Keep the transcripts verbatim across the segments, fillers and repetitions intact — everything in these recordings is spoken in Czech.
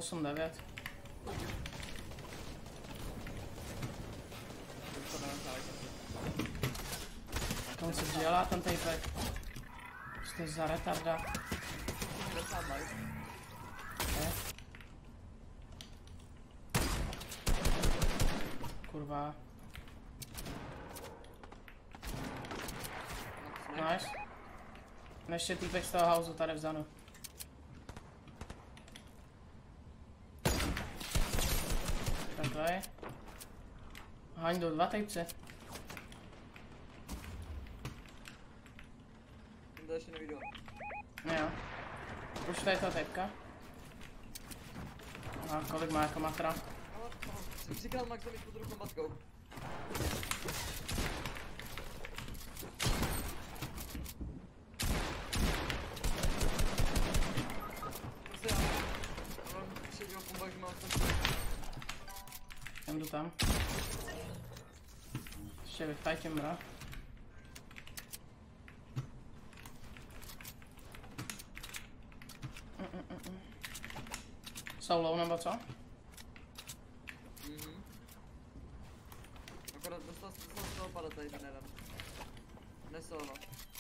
osm devět. Tam se dělá ten týpek. Jste za retarda. Okay. Kurva. Nice. Ještě týpek z toho houseu tady vzadu. Takhle. Haň do dva typci. To ještě neviděl. Jo. Už to je ta typka. A kolik má jako matra? Jsem říkal Max, že mi pod rukou matkou. Prostě já mám předěl pombak, že mám tam. Jdem jdu tam. Ještě vyfajtím, bro. Jsou low nebo co? Mhm. Akorát dostal se z toho padat tady ten jeden. Nesolo.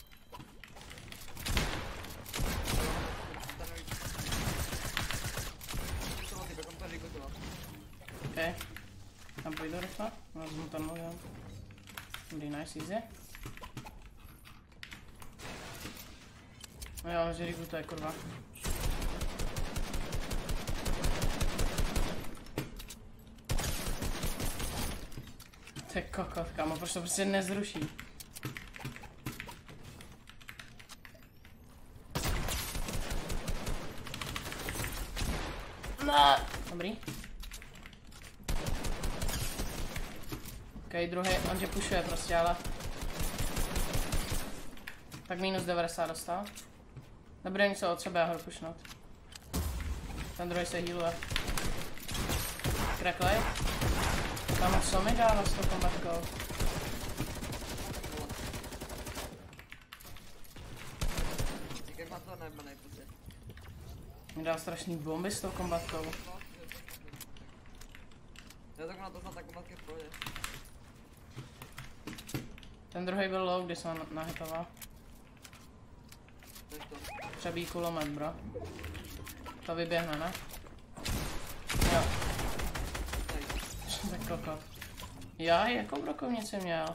OK. Tam půjdu rychle. Vezmu tam můj. Dobrý, nice, easy. No jo, že říku to je kurva. To je kokot, kámo, proč to prostě nezruší? No. Dobrý. OK, druhý, on tě pušuje prostě, ale... Tak minus devadesát dostal. Nebude něco od sebe, já ho pušnout. Ten druhý se healuje. Cracklej. Tam co mi dává s tou kombatkou? Mi dá strašný bomby s tou kombatkou. Já tak na to snad ta kombatka v pohodě. Ten druhý byl low, když jsem nahitoval. Přebíj kulomet, bro. To vyběhne, ne? Jo. Tak kokot. Já jakou brokovnici měl?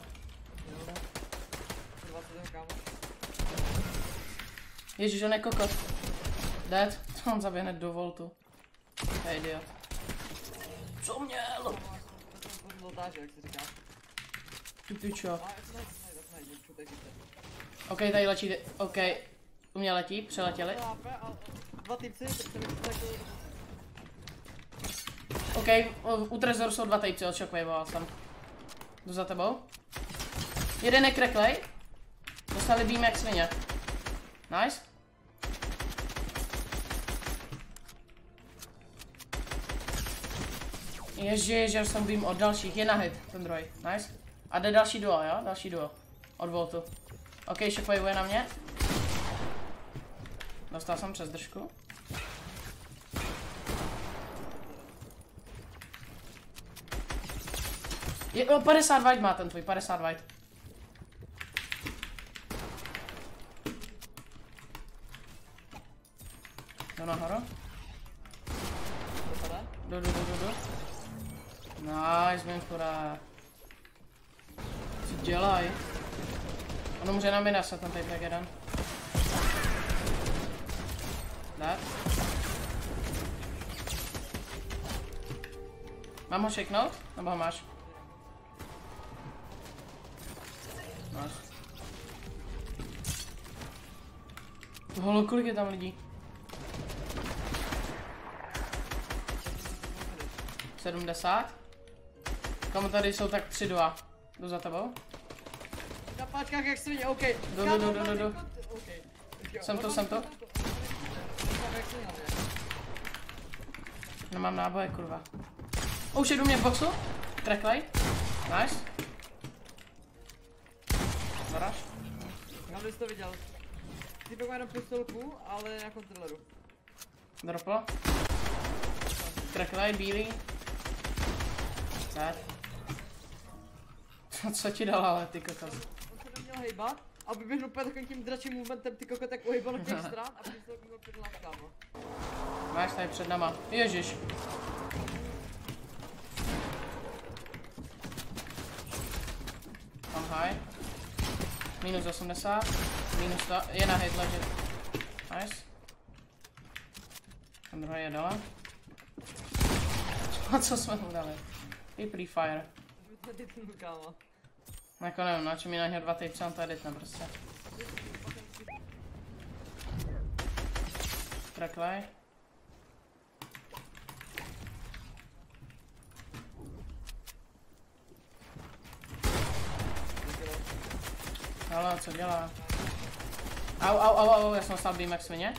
Ježiš, on je kokot. Dead. On zaběhne do voltu. To je idiot. Co měl? Tu pičo. OK, tady letí, OK. U mě letí, přeletěli. Dva typci, OK, u trezoru jsou dva typci, od shockwaveoval jsem. Jdu za tebou. Jeden je cracklej. Dostali beam jak svině. Nice. Ježiš, že jsem beam od dalších, je na hit, ten druhý. Nice. A jde další duo, jo? Další duo. Od voltu. OK, shockwaveuje na mě. Dostal jsem přes držku. Je, o, padesát white má ten tvůj, padesát white. Jdu nahoru. Jdu, jdu, jdu, jdu. Nice, Minfura. Co dělaj? Ono může na mě nasat ten typek jeden. Tak. Mám ho shakenout? Nebo ho máš? Máš. Holo, kolik je tam lidí? sedmdesát? Komu tady jsou tak tři dva. Jdu za tebou? Na páčkách jak svině, OK. Jdu, jdu, jdu, jdu, jdu. Jsem to, jsem to. Nemám náboje, kurva. Už jedu mě v boxu. Cracklej. Nice. Zaraž. Já bys to viděl. Ty má jenom pistolku, ale na kontroleru. Droplo. Kraklej, bílý. Set. Co ti dal ale, ty kokos? On se neměl hejbat a vyběhnul úplně takovým tím dračím movementem, ty koko tak uhejbal na těch stran a když se okýval před látkama. Máš tady před nama. Ježiš. Mám high. Minus osmdesát. Minus to. Je na hit ležet. Nice. Ten druhý je dole. A co jsme mu dali? I pre-fire. Tady ten kámo. Jako nevím, na čem mi na něho dva typce, on to editne prostě. Traklej. Ale co dělá? Au, au, au, au, já jsem dostal beam jak svině.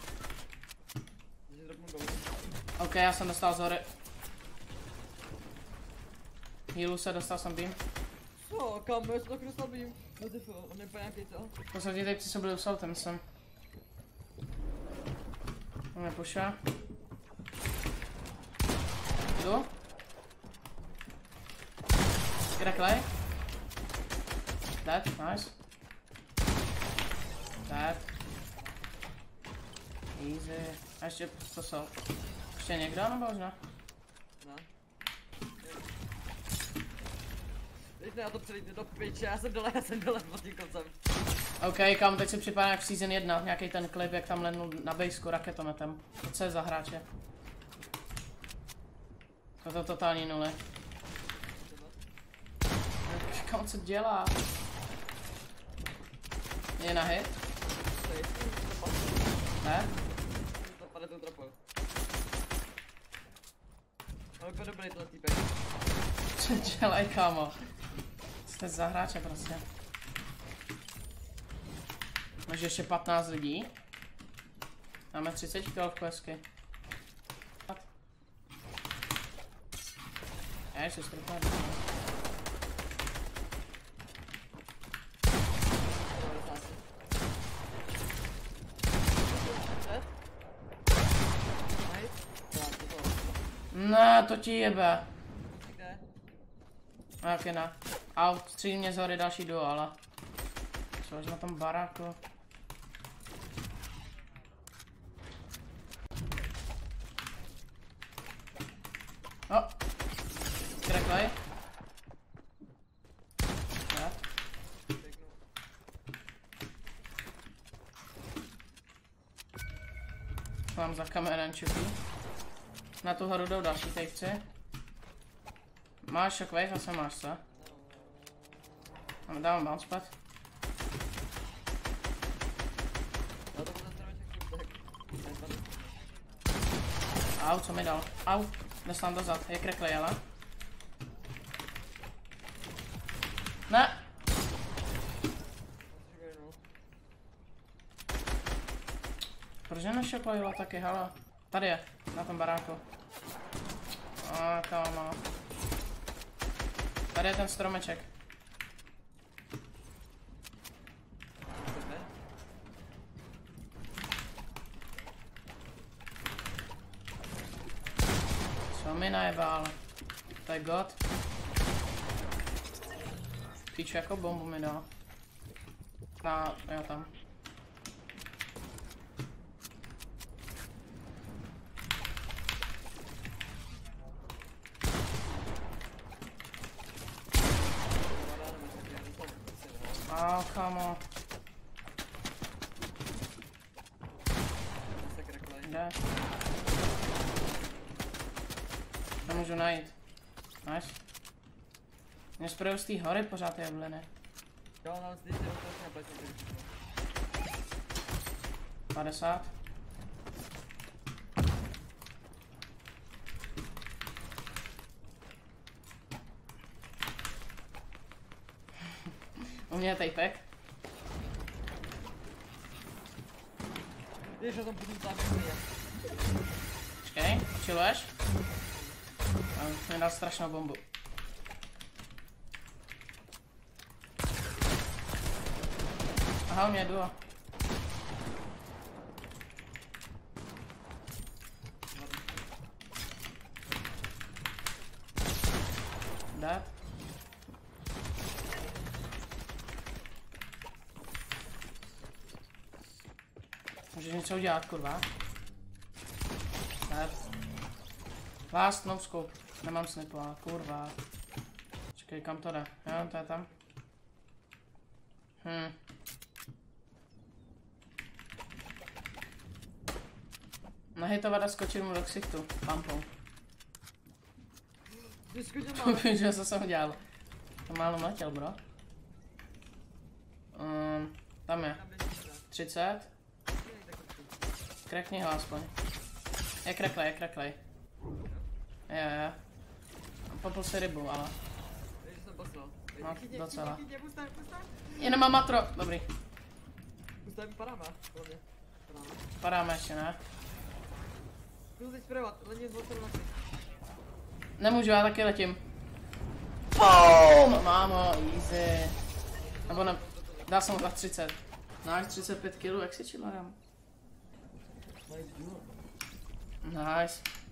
Ok, já jsem dostal z hory. Healu se, dostal jsem beam. Co, kámo, já jsem taky dostal beam. No ty fo, on je úplně nějaký to. Poslední typci jsou byli u saltem, myslím. On nepušá. Jdu. Kraklej. Dead, nice. Dead. Easy. A ještě, co jsou? Ještě někdo, nebo už ne? Ne. Teď ne, já to přejdu do piče, já jsem dole, já jsem dole pod tím koncem. OK, kam teď si připadá jak v season jedna, nějaký ten klip, jak tam lenul na bejsku raketometem. To co je za hráče? Toto totální nuly. Kam co dělá? Je na hit? Ne? Zapadne to trochu. Ale úplně dobrý tenhle týpek. Co dělaj, kámo? Jste za hráče prostě. Máš ještě patnáct lidí. Máme třicet kill v questky. Já ještě strpám. Ne, to ti jebe. Jak je na. Au, střílí mě z hory další duo, ale. Což na tom baráku. O! Kraklej. Mám za kamerem čupí. Na tu horu jdou další tejvci. Máš shockwave, zase máš se. Dávám bounce pad. Au, co mi dal? Au, dostám dozad, je kraklej, ale. Ne! Proč nešokvajila taky, hala? Tady je, na tom baráku. A kámo. Tady je ten stromeček. Co mi najebal? To je god. Píču, jako bombu mi dal. Na, jo tam. Au, kámo. Kde? Nemůžu najít. Nice. Mě sprejou z té hory pořád je bliny. Jo, nám zde jde na pleť. padesát. U mě je tejpek. Víš, že tam potom závěr je. Počkej, chilluješ? On mi dal strašnou bombu. Aha, u mě je duo. dead. Můžeš něco udělat, kurva. Dead. Last, no scope. Nemám snipa, kurva. Čekej, kam to jde? Jo, to je tam. Hm. Nahitovat a skočit mu do ksichtu, pumpou. Vím, že co jsem udělal. To málo mletěl, bro. Um, tam je. třicet. Krekni ho aspoň. Je kreklej, je kreklej. Je, je. Popl si rybu, ale. No, docela. Je nemám matro, dobrý. Padáme, Padáme ještě, ne? Jdu teď sprejovat, lení z na Nemůžu, já taky letím. Boom! Mámo, easy. Nebo ne, dal jsem ho za třicet. Náš třicet pět kilů, jak si čilarám. Nice.